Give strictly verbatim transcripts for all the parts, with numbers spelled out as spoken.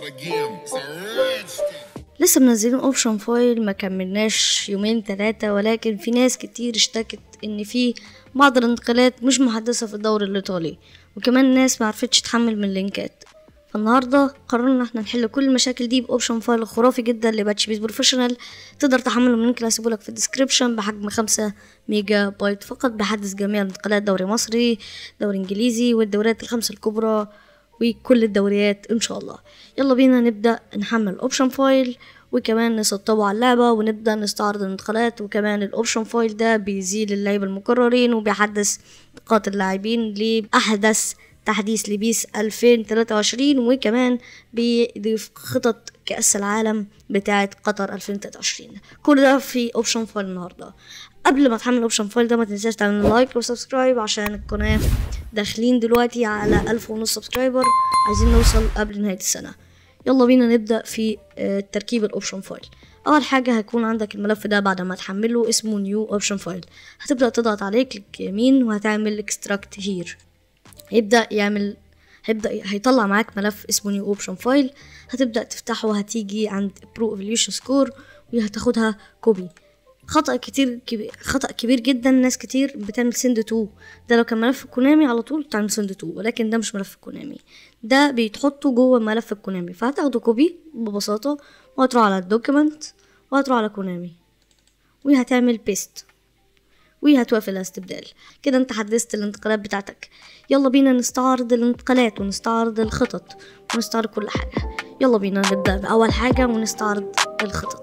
لسه منزلين اوبشن فايل ما كملناش يومين ثلاثة، ولكن في ناس كتير اشتكت ان في بعض الانتقالات مش محدثة في الدوري الايطالي، وكمان الناس معرفتش تحمل من اللينكات. فالنهاردة قررنا احنا نحل كل المشاكل دي باوبشن فايل خرافي جدا لباتش بيس بروفيشنال. تقدر تحمله من اللينك اللي هسيبهولك في الديسكريبشن بحجم خمسة ميجا بايت فقط، بيحدث جميع الانتقالات، دوري مصري، دوري انجليزي، والدوريات الخمسة الكبرى وكل الدوريات ان شاء الله. يلا بينا نبدأ نحمل الاوبشن فايل وكمان نسطبه على اللعبة ونبدأ نستعرض الانتقالات. وكمان الاوبشن فايل ده بيزيل اللعيبة المكررين وبيحدث نقاط اللاعبين لأحدث تحديث لبيس ألفين وتلاتة وعشرين، وكمان بيضيف خطط كأس العالم بتاعة قطر ألفين وتلاتة وعشرين. كل ده في اوبشن فايل النهارده. قبل ما تحمل الاوبشن فايل ده ما تنساش تعمل لايك وسبسكرايب عشان القناه داخلين دلوقتي على ألف ونص سبسكرايبر، عايزين نوصل قبل نهايه السنه. يلا بينا نبدا في تركيب الاوبشن فايل. اول حاجه هيكون عندك الملف ده بعد ما تحمله، اسمه نيو اوبشن فايل. هتبدا تضغط عليه كليك يمين وهتعمل اكستراكت هير. هيبدا يعمل هيبدا هيطلع معاك ملف اسمه نيو اوبشن فايل. هتبدا تفتحه وهتيجي عند برو ايفوليوشن سكور وهتاخدها كوبي. خطأ كتير كبير خطأ كبير جدا، ناس كتير بتعمل سند تو. ده لو كان ملف كونامي على طول بتعمل سند تو، ولكن ده مش ملف كونامي، ده بيتحطه جوه ملف الكونامي. فهتاخده كوبي ببساطة وهتروح على الدوكيمنت وهتروح على كونامي وهتعمل بيست وهتوقف الاستبدال. كده انت حدثت الانتقالات بتاعتك. يلا بينا نستعرض الانتقالات ونستعرض الخطط ونستعرض كل حاجة. يلا بينا نبدأ بأول حاجة ونستعرض الخطط.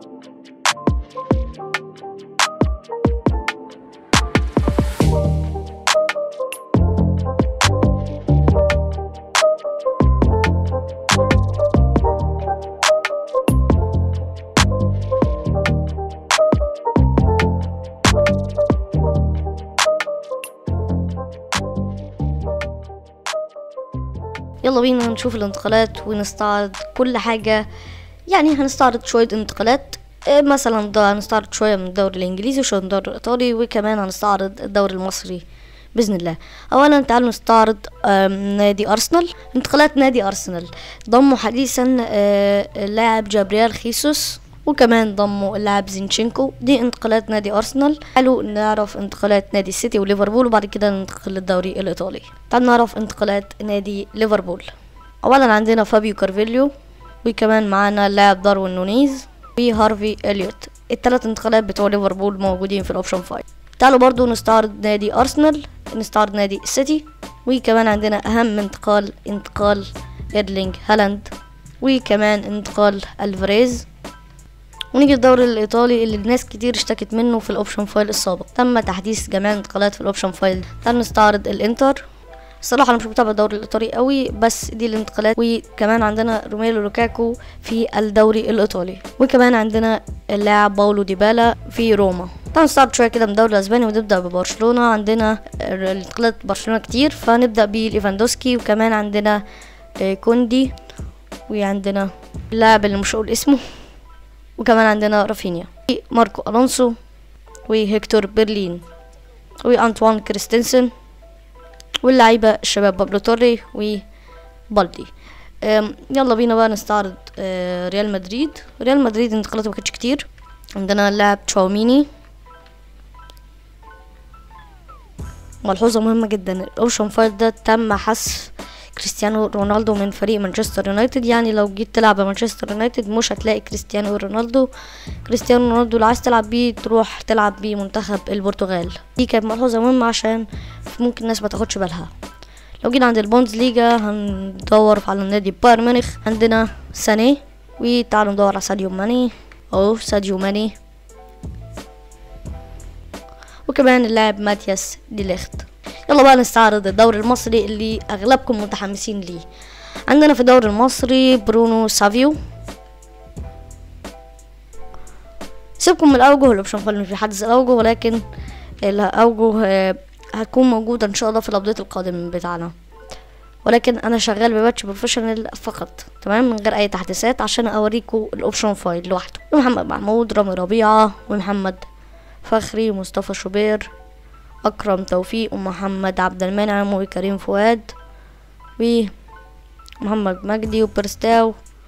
يلا بينا نشوف الانتقالات ونستعرض كل حاجة. يعني هنستعرض شوية انتقالات، مثلا ده هنستعرض شوية من الدوري الانجليزي وشوية من الدوري الايطالي، وكمان هنستعرض الدوري المصري باذن الله. اولا تعالوا نستعرض نادي ارسنال. انتقالات نادي ارسنال: ضموا حديثا اللاعب جابرييل خيسوس، وكمان ضموا اللاعب زينشينكو. دي انتقالات نادي ارسنال. تعالوا نعرف انتقالات نادي السيتي وليفربول وبعد كده ننتقل للدوري الايطالي. تعالوا نعرف انتقالات نادي ليفربول. اولا عندنا فابيو كارفيليو، وكمان معانا اللاعب داروين نونيز وهارفي اليوت. الثلاث انتقالات بتوع ليفربول موجودين في الاوبشن فايل. تعالوا برضو نستعرض نادي ارسنال، نستعرض نادي السيتي، وكمان عندنا اهم انتقال انتقال ايرلينج هالاند، وكمان انتقال الفاريز. ونيجي الدوري الايطالي اللي الناس كتير اشتكت منه في الاوبشن فايل السابق. تم تحديث جميع الانتقالات في الاوبشن فايل. تعالوا نستعرض الانتر. الصراحه انا مش متابع الدوري الايطالي قوي، بس دي الانتقالات. وكمان عندنا روميلو لوكاكو في الدوري الايطالي، وكمان عندنا اللاعب باولو ديبالا في روما. تعالوا نستعرض شويه كده من الدوري الاسباني ونبدا ببرشلونه. عندنا الانتقالات برشلونه كتير، فنبدا بليفاندوسكي، وكمان عندنا كوندي، وعندنا اللاعب اللي مش هقول اسمه، وكمان عندنا رافينيا، ماركو الونسو، وهيكتور برلين، وانطوان كريستنسن، واللعيبه الشباب بابلو توري وبالدي. يلا بينا بقى نستعرض ريال مدريد. ريال مدريد انتقالاته ما كانتش كتير. عندنا اللاعب تشاوميني. ملحوظه مهمه جدا: الاوبشن فايل ده تم حذف كريستيانو رونالدو من فريق مانشستر يونايتد. يعني لو جيت تلعب بمانشستر يونايتد مش هتلاقي كريستيانو رونالدو. كريستيانو رونالدو اللي عايز تلعب بيه تروح تلعب بيه منتخب البرتغال. دي كانت ملحوظه مهمه عشان ممكن الناس ما تاخدش بالها. لو جينا عند البوندز ليجا هندور على النادي بايرن ميونخ. عندنا ساني، وتعالوا ندور على ساديو ماني او ساديو ماني، وكمان اللاعب ماتياس دي ليخت. يلا بقى نستعرض الدوري المصري اللي اغلبكم متحمسين ليه. عندنا في الدوري المصري برونو سافيو. سيبكم من الاوجه، الاوبشن فايل مش بيحدث الاوجه، ولكن الاوجه هتكون موجوده ان شاء الله في الابديت القادم بتاعنا. ولكن انا شغال بباتش بروفيشنال فقط، تمام، من غير اي تحديثات عشان اوريكم الاوبشن فايل لوحده. محمد محمود، رامي ربيعه، ومحمد فخري، ومصطفى شوبير، اكرم توفيق، ومحمد عبد المنعم، وكريم فؤاد، ومحمد مجدي، وبرستاو،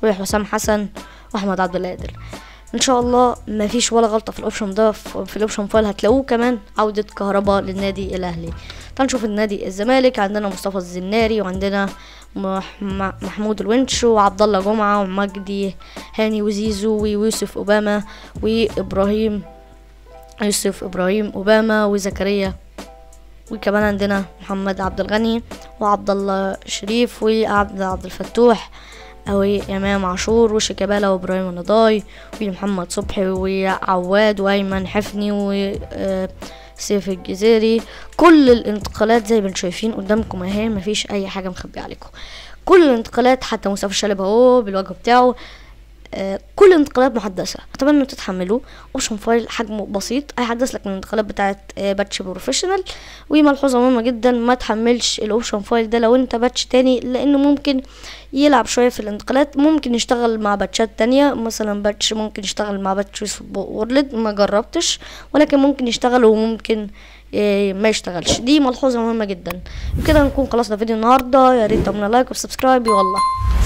وحسام حسن واحمد عبد القادر. ان شاء الله ما فيش ولا غلطه في الاوبشن ده. في الاوبشن فايل هتلاقوه كمان عوده كهربا للنادي الاهلي. تعالوا نشوف النادي الزمالك. عندنا مصطفى الزناري، وعندنا محمود الونش، وعبد الله جمعه، ومجدي هاني، وزيزو، ويوسف اوباما، وابراهيم يوسف ابراهيم اوباما، وزكريا، وكمان عندنا محمد عبد الغني، وعبد الله شريف، وعبد عبد الفتوح، او امام عاشور، وشيكابالا، وابراهيم النضاي، ومحمد صبحي، وعواد، وايمن حفني، وسيف الجزيري. كل الانتقالات زي ما انتم شايفين قدامكم اهي، مفيش اي حاجه مخبيه عليكم. كل الانتقالات حتى مصطفى الشلبي اهو بالوجه بتاعه. آه كل الانتقالات محدثه. اتمنى ان تتحملوه. اوبشن فايل حجمه بسيط، هيحدث لك من الانتقالات بتاعه آه باتش بروفيشنال. وملحوظه مهمه جدا، ما تحملش الاوبشن فايل ده لو انت باتش تاني، لانه ممكن يلعب شويه في الانتقالات. ممكن يشتغل مع باتشات تانية، مثلا باتش ممكن يشتغل مع باتش وورلد، ما جربتش، ولكن ممكن يشتغل وممكن آه ما يشتغلش. دي ملحوظه مهمه جدا. بكده نكون خلصنا فيديو النهارده. يا ريت تعملوا لايك وسبسكرايب. والله